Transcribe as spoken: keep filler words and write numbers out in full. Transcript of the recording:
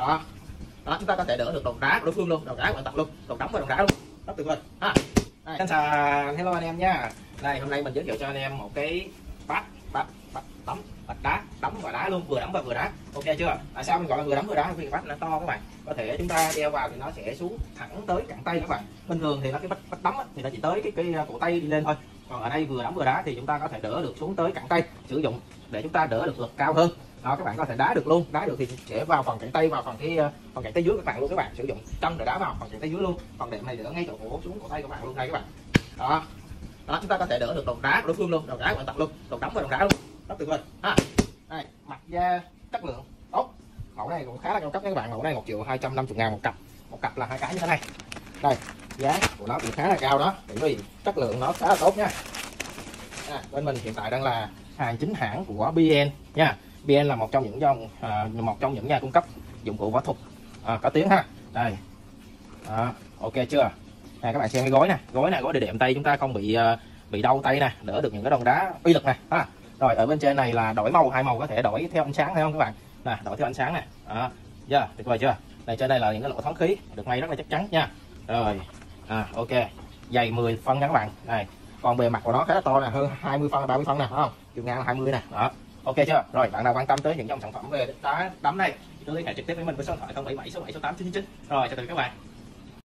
đó đó, chúng ta có thể đỡ được đầu đá của đối phương luôn, đầu đá của bạn tập luôn, đầu đấm và đầu đá luôn, rất tuyệt vời ha. Xin chào, hello anh em nha. Đây hôm nay mình giới thiệu cho anh em một cái bát bát bát tắm bát đá, đấm và đá luôn, vừa đấm và vừa đá, ok chưa? Tại sao mình gọi là vừa đấm vừa đá? Vì bát nó to các bạn, có thể chúng ta đeo vào thì nó sẽ xuống thẳng tới cẳng tay các bạn. Bình thường thì nó cái bát bát đấm thì nó chỉ tới cái cái cổ tay đi lên thôi, còn ở đây vừa đấm vừa đá thì chúng ta có thể đỡ được xuống tới cẳng tay, sử dụng để chúng ta đỡ được lực cao hơn. Đó, các bạn có thể đá được luôn, đá được thì sẽ vào phần cẳng tay, vào phần cái phần cẳng tay dưới các bạn luôn, các bạn sử dụng chân để đá vào phần cẳng tay dưới luôn, phần đệm này đỡ ngay chỗ cổ xuống cổ tay các bạn luôn đây các bạn. Đó đó, chúng ta có thể đỡ được đầu đá của đối phương luôn, đầu đá của bạn tập luôn, đầu đấm và đầu đá luôn, rất tuyệt vời ha. Đây mặt da chất lượng tốt, mẫu này cũng khá là cao cấp các bạn, mẫu này một triệu hai trăm năm mươi ngàn một cặp, một cặp là hai cái như thế này. Đây giá của nó cũng khá là cao đó, bởi vì chất lượng nó khá là tốt nha. À, bên mình hiện tại đang là hàng chính hãng của bê en nha. bê en là một trong những dòng à, một trong những nhà cung cấp dụng cụ võ thuật à, có tiếng ha. Đây à, ok chưa? Này các bạn xem cái gối nè, gối này gối để đệm tay chúng ta không bị uh, bị đau tay nè, đỡ được những cái đòn đá uy lực nè ha. Rồi ở bên trên này là đổi màu, hai màu có thể đổi theo ánh sáng thấy không các bạn? Nè, đổi theo ánh sáng nè. Đó. Yeah, tuyệt vời chưa? Này trên đây là những cái lỗ thoáng khí được may rất là chắc chắn nha. Rồi. À ok. Dày mười phân nha các bạn. Đây. Còn bề mặt của nó khá là to nè, hơn hai mươi phân, ba mươi phân nè, phải không? Chiều ngang hai mươi nè. Đó. Ok chưa? Rồi, bạn nào quan tâm tới những dòng sản phẩm về đá đấm này, tôi liên hệ trực tiếp với mình với số điện thoại không bảy bảy sáu bảy sáu tám chín chín chín. Rồi, chào tạm biệt các bạn.